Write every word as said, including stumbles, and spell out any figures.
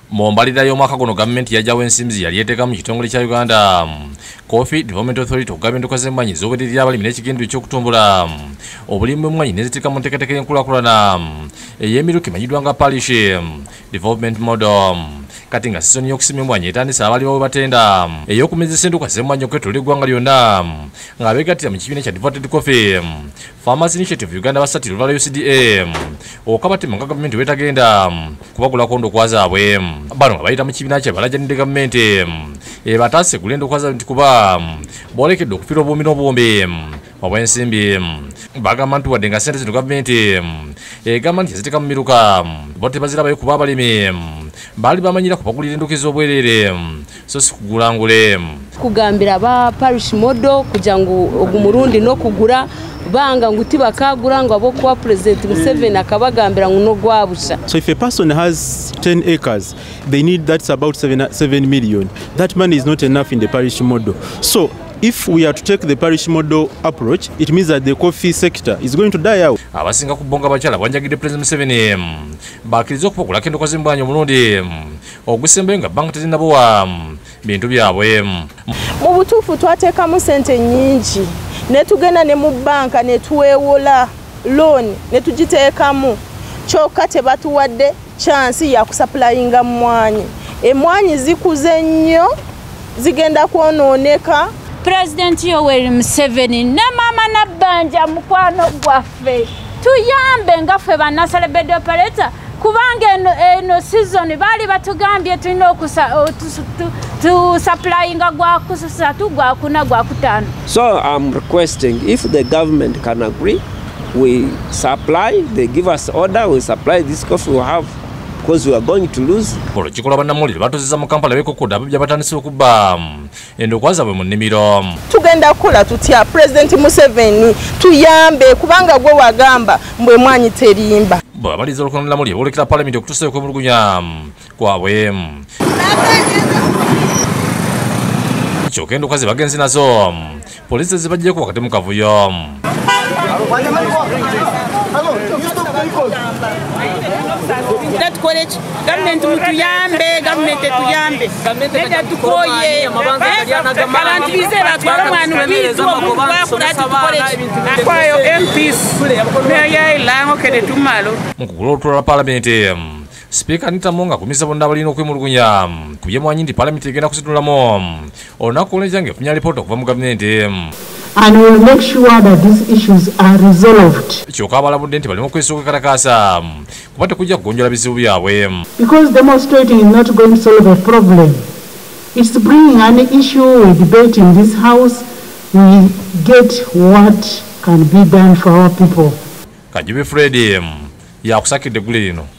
Mu mbalirira y'omwaka guno gavumenti yajjawo ensimbi yali eteekamu mu kitongole kya Uganda Coffee Development Authority okugaba endokwa z'emmwanyi z'obweririra abalimi n'ekigendu ky'okutumbula obulimi bw'emmwanyi n'eziteeka mu nteekateeka y'enkulaakulana ey'emiruka emanyiddwa nga Parish Development Model. Kati nga sizoni y'okusima emmwanyi etandise abaliwo bwe batenda ey'okumezesa endokwa z'emmwanyi okwetooloola eggwanga lyonna nga abegattira mu kibiina kya Devoted Coffee Farmers Initiative Uganda basattira olwa U C D A okabatema nga gavumenti wetagenda kubagulako endokwa zaabwe. Bano nga bayita mu kibiina kye balaajanidde gavumenti ebataase gula endokwa zaabwe nti kuba boolekedde okufiira obuwumbi n'obuwumbi obw'ensimbi. Bagamba nti wadde nga ssente zino gavumenti egamba nti yaziteeka mu miruka bo tebazirabayo kuba abalimi baali bamanyira kubagulira endokwa ez'obwereere so si kugulangule. Kugambira ba parish model kugira ngu ogumurundi n'okugura banga nguti bakagura ngo abo kwa President Museveni akabagambira ngo no gwabusha. So if a person has ten acres, they need that's about seven, seven million. That money is not enough in the parish model. So if we are to take the parish model approach, it means that the coffee sector is going to die out. Abasinga kubonga bakyala bwanjagidde President Museveni bakiriza okupakula kendo z'emmwanyi omulundi ogusembe nga banka tezinabowa bintu byabwe. Mu butuufu twateekamu ssente nnyingi ne tugenda ne mu banka ne tuweewola loan ne tugiteekamu kyokka tebatuwadde chance ya kusaplayinga mmwanyi. Emmwanyi zikuze nnyo zigenda kwonooneka. President Yoweri Museveni ne mama Nabbanja mukwano gwaffe tuyambe nga ffe bannasale bed operator kubanga eno, eno season bali batugambye tulina tusupplyinga gwa kusatu gwa kuna gwa kutano. So I'm requesting if the government can agree, we supply, they give us order, we supply this coffee we have because we are going to lose. Olukiko lw'abannamawulire batuzizza mu Kampala b'ekokkodde ababbi batandise okubba endokwa zaabwe mu nnimiro. Tugenda kukola tutya President Museveni tuyambe kubanga gwe wagamba mbwe emmwanyi terimba. Bw'abaliza olukunulamu boolekera Paalamenti okutuusa okwemulugunya kwabwe. Kyokka endokwa ze bagenzi nazo poliisi zibaggyeko wakati mu kavuyo. Tukole ki gavumenti mutuyambe gavumenti tuyambe neda tukoye abantu bize batwala omwana bitu obugwakula tukole ki akwayo M Ps neyayilango kede tumalo. Mu kugula olutula lwa Paalamenti Speaker Nitamonga akumisa bonna abalina okwemulugunya ku by'emmwanyi nti Paalamenti egenda kuzitunulamu olunaku olw'enkya ng'efunya alipoota okuva mu gavumenti. And we will make sure that these issues are resolved. Kyokka abalabudde nti balina okwesooka kalakaasa kuba tekujja kugonjola bizibu byabwe. Because demonstrating is not going to solve a problem. It's bringing an issue we debate in this house. We get what can be done for our people. Kajibe Freddy yakusakidde eggule lino.